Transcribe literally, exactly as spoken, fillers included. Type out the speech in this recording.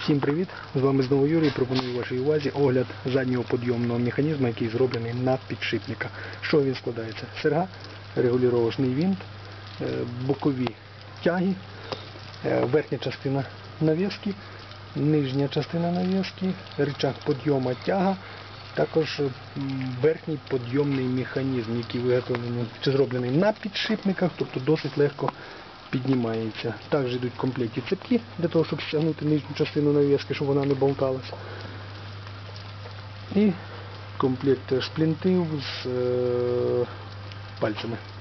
Всім привіт! З вами знову Юрій. Пропоную вашій увазі огляд заднього підйомного механізму, який зроблений на підшипника. Що він складається? Серга, регулювачний винт, бокові тяги, верхня частина навіски, нижня частина навіски, рычаг підйому тяга, також верхній підйомний механізм, який виготовлений чи зроблений на підшипниках, тобто досить легко піднімається. Також йдуть в комплекті цепки, для того, щоб стягнути нижню частину навіски, щоб вона не болталась. І комплект шплінтів з е, пальцями.